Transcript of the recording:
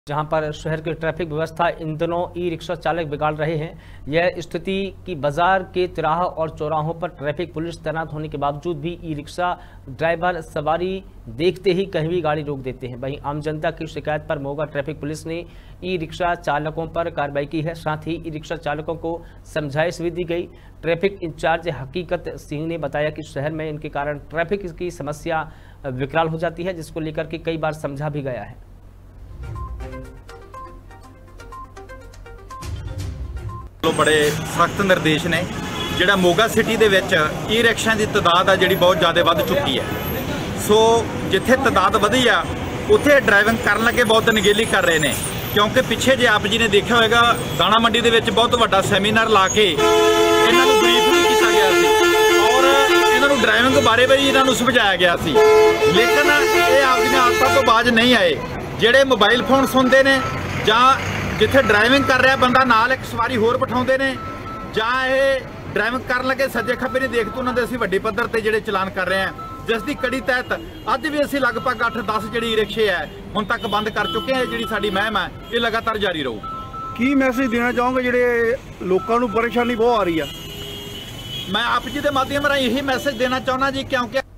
जहां पर शहर की ट्रैफिक व्यवस्था इन दिनों ई रिक्शा चालक बिगाड़ रहे हैं। यह स्थिति कि बाजार के तिराहा और चौराहों पर ट्रैफिक पुलिस तैनात होने के बावजूद भी ई रिक्शा ड्राइवर सवारी देखते ही कहीं भी गाड़ी रोक देते हैं। वहीं आम जनता की शिकायत पर मोगा ट्रैफिक पुलिस ने ई रिक्शा चालकों पर कार्रवाई की है। साथ ही ई रिक्शा चालकों को समझाइश भी दी गई। ट्रैफिक इंचार्ज हकीकत सिंह ने बताया कि शहर में इनके कारण ट्रैफिक की समस्या विकराल हो जाती है, जिसको लेकर के कई बार समझा भी गया है। बड़े सख्त निर्देश ने जिहड़ा मोगा सिटी दे विच ई रिक्शा की तादाद आ जिहड़ी बहुत ज़्यादा वध चुकी है। सो जिथे तादाद वधी आ उत्थे ड्राइविंग करन लगे बहुत अनगेली कर रहे हैं, क्योंकि पिछे जे आप जी ने देखा होगा दाणा मंडी दे विच बहुत वड्डा सैमीनार ला के इन्हां नूं ब्रीफ भी किया गया सी और इन्हां नूं ड्राइविंग बारे भी इन्हां नूं समझाया गया सी, लेकिन ये आपदियां आदतां तो बाज नहीं आए। जिहड़े मोबाइल फोन सुनते ने जां जिथे ड्राइविंग कर रहा बंदा नाल एक सवारी होर बिठाउंदे ने जां ये ड्राइविंग करन लगे सज्जे खब्बे नहीं देखते, उन्हां दे असीं वड्डे पੱਧਰ ते जिहड़े चलान कर रहे हैं, जिस दी कड़ी तहत अज भी असीं लगभग 8-10 जिहड़ी रिक्शे है हुण तक बंद कर चुके हैं। जिहड़ी साडी मुहिम है ये लगातार जारी रहू। की मैसेज देना चाहोगे जिहड़े लोकां नूं परेशानी बहुत आ रही है? मैं आप जी के माध्यम राਹੀਂ यही मैसेज देना चाहुंदा जी, क्योंकि